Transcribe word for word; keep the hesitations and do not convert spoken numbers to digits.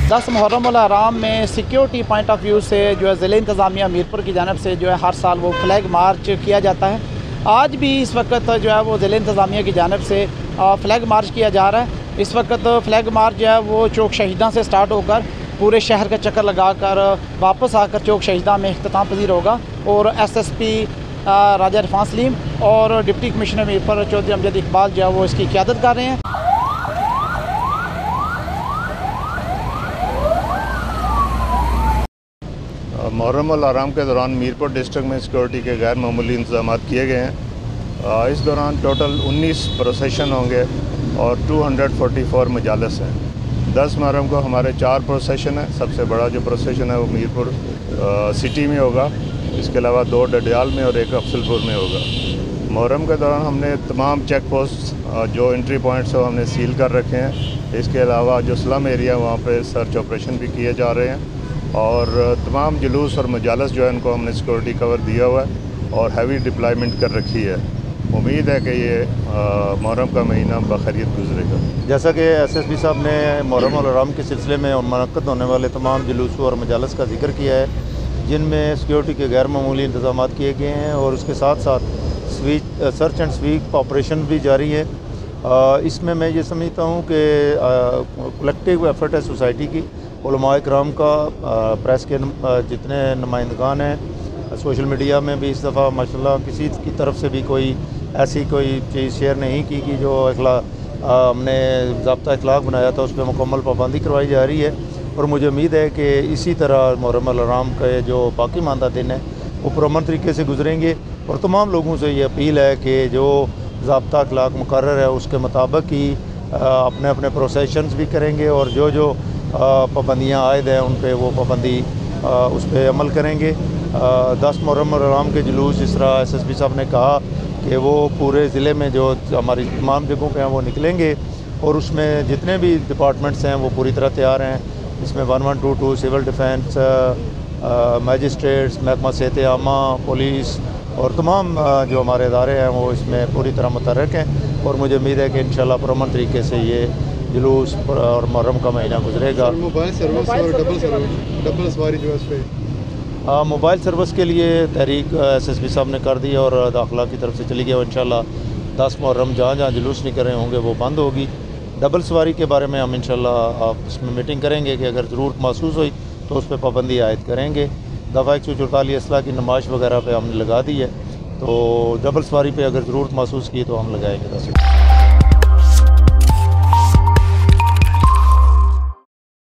दस मुहर्रम उल हराम में सिक्योरिटी पॉइंट ऑफ व्यू से जो है ज़िला इंतज़ामिया मीरपुर की जानब से जो है हर साल वो फ्लैग मार्च किया जाता है। आज भी इस वक्त जो है वो ज़िला इंतज़ामिया की जानब से फ़्लैग मार्च किया जा रहा है। इस वक्त फ़्लैग मार्च जो है वो चौक शहीदा से स्टार्ट होकर पूरे शहर का चक्कर लगा कर वापस आकर चौक शहीदा में इख्तिताम पजीर होगा और S S P Raja Irfan Salim और डिप्टी कमिश्नर मीरपुर चौधरी अमजद इकबाल जो है वो इसकी क़यादत कर रहे हैं। मुहर्रम उल हराम के दौरान मीरपुर डिस्ट्रिक्ट में सिक्योरिटी के गैर मामूली इंतजाम किए गए हैं। इस दौरान टोटल उन्नीस प्रोसेशन होंगे और दो सौ चौवालीस मजालस हैं। दस मुहर्रम को हमारे चार प्रोसेशन है। सबसे बड़ा जो प्रोसेशन है वो मीरपुर सिटी में होगा, इसके अलावा दो डडियाल में और एक अफसलपुर में होगा। मुहर्रम के दौरान हमने तमाम चेक पोस्ट जो एंट्री पॉइंट्स हैं हमने सील कर रखे हैं। इसके अलावा जो स्लम एरिया वहाँ पे सर्च ऑपरेशन भी किए जा रहे हैं और तमाम जुलूस और मजालस जो है उनको हमने सिक्योरिटी कवर दिया हुआ है और हैवी डिप्लॉयमेंट कर रखी है। उम्मीद है कि ये मुहर्रम का महीना बखैरियत गुजरेगा। जैसा कि एस एस पी साहब ने मुहर्रम उल हराम के सिलसिले में मुनक्कद होने वाले तमाम जुलूसों और मजालस का जिक्र किया है, जिनमें सिक्योरिटी के गैर मामूली इंतजाम किए गए हैं और उसके साथ साथ स्वीच सर्च एंड स्वीप ऑपरेशन भी जारी है। इसमें मैं ये समझता हूँ कि कलेक्टिव एफर्ट है सोसाइटी की, उलमाए किराम का, प्रेस के जितने नुमाइंदगान हैं, सोशल मीडिया में भी इस दफ़ा माशाल्लाह किसी की तरफ से भी कोई ऐसी कोई चीज़ शेयर नहीं की कि जो अखला हमने ज़ाब्ता अखलाक बनाया था उस पर मुकम्मल पाबंदी करवाई जा रही है। और मुझे उम्मीद है कि इसी तरह मुहर्रम उल हराम के जो बाकी मानदा दिन है वो पुरअमन तरीके से गुजरेंगे और तमाम लोगों से ये अपील है कि जो ज़ाब्ता अखलाक मुकर्रर है उसके मुताबिक ही अपने अपने प्रोसेशंस भी करेंगे और जो जो पाबंदियाँ आयद हैं उन पर वो पाबंदी उस पर अमल करेंगे। दस मुहर्रम उल हराम के जुलूस जिस तरह एस एस पी साहब ने कहा कि वो पूरे ज़िले में जो हमारी तमाम जगहों पे हैं वो निकलेंगे और उसमें जितने भी डिपार्टमेंट्स हैं वो पूरी तरह तैयार हैं। इसमें one one two two civil defence, magistrates, महकमा सेहत आमा, पुलिस और तमाम जो हमारे इदारे हैं वो इसमें पूरी तरह मुतहर्रिक हैं और मुझे उम्मीद है कि इंशाल्लाह पुरअमन तरीके से ये जुलूस और मुहर्रम का महीना गुजरेगा। मोबाइल सर्विस और डबल सर्विस डबल सवारी जो है इस पर हाँ, मोबाइल सर्विस के लिए तहरीक एस एस पी साहब ने कर दी और दाखिला की तरफ से चली गई और इंशाल्लाह दस मुहर्रम जहाँ जहाँ जुलूस निकल रहे होंगे वो बंद होगी। डबल सवारी के बारे में हम इंशाल्लाह आप इसमें मीटिंग करेंगे कि अगर ज़रूरत महसूस हुई तो उस पर पाबंदी आयद करेंगे। दफ़ा एक सौ चौतालीस असला की नुमाइश वगैरह पे हमने लगा दी है, तो डबल सवारी पे अगर ज़रूरत महसूस की तो हम लगाएंगे।